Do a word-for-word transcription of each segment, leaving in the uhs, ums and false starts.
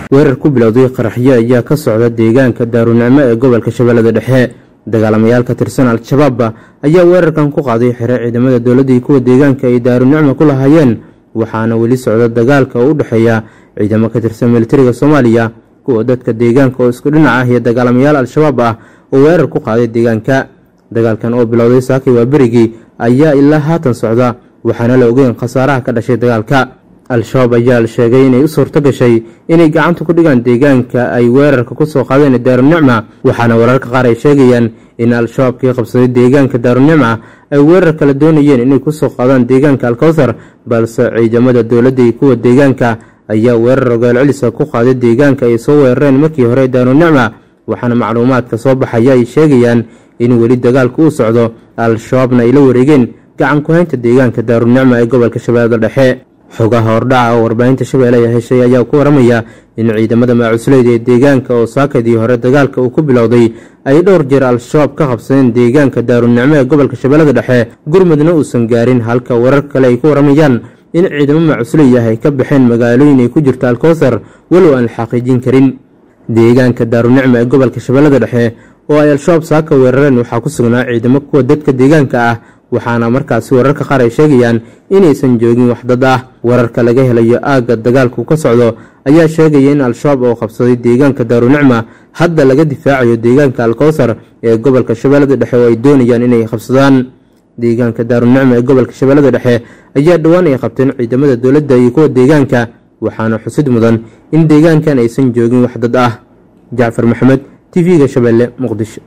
weerar ku bilowday qaraxyo ayaa ka socda deegaanka Daarunicmo ee gobolka Shabeellada Dhexe. dagaalamayaal ka tirsan Al-Shabaab ayaa weerarkan ku qaaday xire ciidamada dawladda iyo kuwa deegaanka ay Daarunicmo ku lahaayeen, waxaana weli socda dagaalka u dhaxeeya ciidamo ka tirsan militariga Soomaaliya kuwa dadka deegaanka oo isku dhinac ah iyo dagaalamayaal Al-Shabaab ah oo weerar ku qaaday deegaanka. dagaalkan oo bilowday saakay waa berigii ayaa ilaa haatan socda, waxaana la ogeyn khasaaraha ka dhashay dagaalka. Al-Shabaab ayaa la sheegay inay u suurto gashay inay gacanta ku dhigaan deegaanka ay weerarka ku soo qaadeen Daarunicmo, waxaana wararka qaar ay sheegayaan in Al-Shabaab ka qabsaday deegaanka Daarunicmo ay weerar kala doonayeen inay ku soo qaadaan deegaanka Al-Kawthar, balse ciidamada dawladda iyo kuwa deegaanka ayaa weerar rogaal celis ku qaaday deegaanka ay soo weerareen markii hore Daarunicmo, waxaana macluumaadka soo baxaya ay sheegayaan in weli dagaalku uu socdo, Al-Shabaabna ay la wareegeen gacan ku haynta deegaanka Daarunicmo ee gobolka Shabeellada Dhexe. xogaha hordhaca oo warbaahinta Shabeelle ay heshay ayaa ku waramaya in ciidamada macusleyda ee deegaanka oo saakadii hore dagaalka uu ku bilowday ay dhowr jeer Al-Shabaab ka qabsadeen deegaanka Daarunicmo ee gobolka Shabeellada Dhexe, gurmadna uusan gaarin, halka warar kale ay ku waramayaan in ciidamo macusley ah ay ka baxeen magaalooyin ay ku jirto Al-Kawthar walow aan xaqiijin karin. deegaanka Daarunicmo ee gobolka Shabeellada Dhexe oo ay Al-Shabaab saaka weerareen waxaa ku sugnaa ciidamo kuwa dadka deegaanka ah, waxaana markaasi wararka qaar ay sheegayaan inaysan joogin wax dad ah. wararka laga helayo aagga dagaalku ka socdo ayaa sheegaya in Al-Shabaab oo qabsaday deegaanka Daarunicmo hadda laga difaacayo deegaanka Al-Kawthar ee gobolka Shabeellada Dhexe oo ay doonayaan inay qabsadaan. deegaanka Daarunicmo ee gobolka Shabeellada Dhexe ayaa dhawaan ay qabteen ciidamada dawladda iyo kuwa deegaanka, waxaana xusid mudan in deegaankan aysan joogin wax dad ah. Jacfar Maxamed, T V-ga Shabeelle, Muqdisho.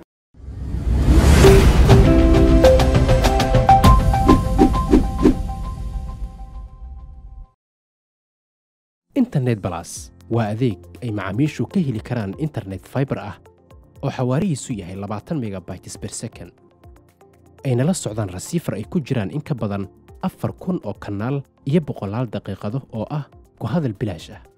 internet plus waa adeeg ay macaamiishu ka heli karaan internet fiber ah oo xawaarihiisu yahay labaatan megabytes per second, ayna la socdaan rasiifar ay ku jiraan in ka badan afar kun oo kanaal iyo boqolaal daqiiqado oo ah ku hadal bilaash ah.